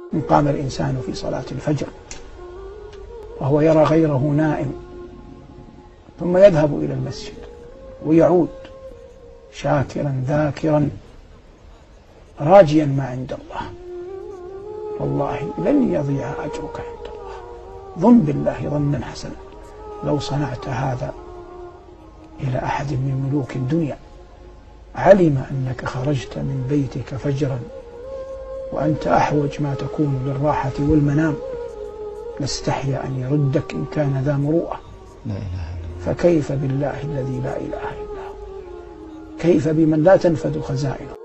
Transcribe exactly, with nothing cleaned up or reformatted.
إن قام الإنسان في صلاة الفجر وهو يرى غيره نائم ثم يذهب إلى المسجد ويعود شاكرا ذاكرا راجيا ما عند الله، والله لن يضيع أجرك عند الله. ظن بالله ظنا حسنا. لو صنعت هذا إلى أحد من ملوك الدنيا علم أنك خرجت من بيتك فجرا وأنت أحوج ما تكون للراحة والمنام لاستحيا أن يردك إن كان ذا مروءة. لا إله إلا الله. فكيف بالله الذي لا إله إلا هو؟ كيف بمن لا تنفد خزائنه